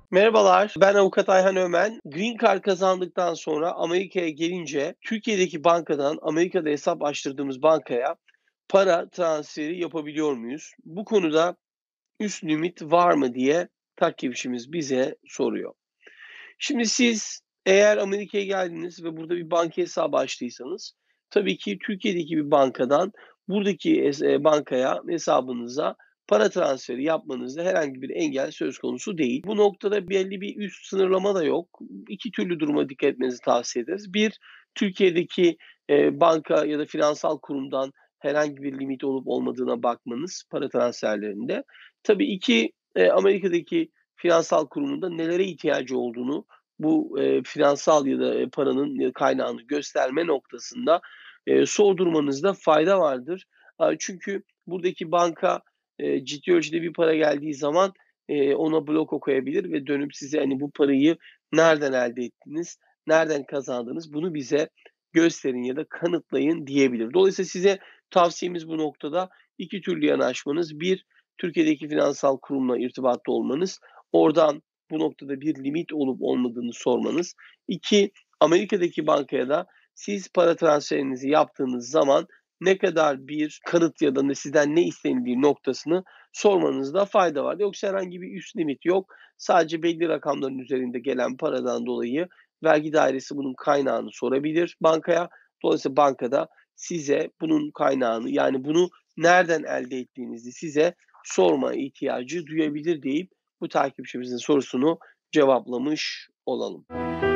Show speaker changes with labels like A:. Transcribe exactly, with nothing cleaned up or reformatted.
A: Merhabalar, ben avukat Ayhan Ömen. Green Card kazandıktan sonra Amerika'ya gelince Türkiye'deki bankadan Amerika'da hesap açtırdığımız bankaya para transferi yapabiliyor muyuz? Bu konuda üst limit var mı diye takipçimiz bize soruyor. Şimdi siz eğer Amerika'ya geldiniz ve burada bir banka hesabı açtıysanız tabii ki Türkiye'deki bir bankadan buradaki es eee, bankaya, hesabınıza para transferi yapmanızda herhangi bir engel söz konusu değil. Bu noktada belli bir üst sınırlama da yok. iki türlü duruma dikkat etmenizi tavsiye ederiz. Bir, Türkiye'deki, eee, banka ya da finansal kurumdan herhangi bir limit olup olmadığına bakmanız para transferlerinde. Tabii iki, eee, Amerika'daki finansal kurumunda nelere ihtiyacı olduğunu bu, eee, finansal ya da, eee, paranın ya kaynağını gösterme noktasında, eee, sordurmanızda fayda vardır. Aaa, çünkü buradaki banka, eee, ciddi ölçüde bir para geldiği zaman, eee, ona bloko koyabilir ve dönüp size, hani, bu parayı nereden elde ettiniz, nereden kazandınız, bunu bize gösterin ya da kanıtlayın diyebilir. Dolayısıyla size tavsiyemiz bu noktada iki türlü yanaşmanız. Bir, Türkiye'deki finansal kurumla irtibatta olmanız. Oradan bu noktada bir limit olup olmadığını sormanız. İki, Amerika'daki bankaya da siz para transferinizi yaptığınız zaman ne kadar bir kanıt ya da ne sizden ne istenildiği noktasını sormanızda fayda var. Yoksa herhangi bir üst limit yok. Sadece belli rakamların üzerinde gelen paradan dolayı vergi dairesi bunun kaynağını sorabilir bankaya. Dolayısıyla banka da size bunun kaynağını, yani bunu nereden elde ettiğinizi size sorma ihtiyacı duyabilir deyip bu takipçimizin sorusunu cevaplamış olalım.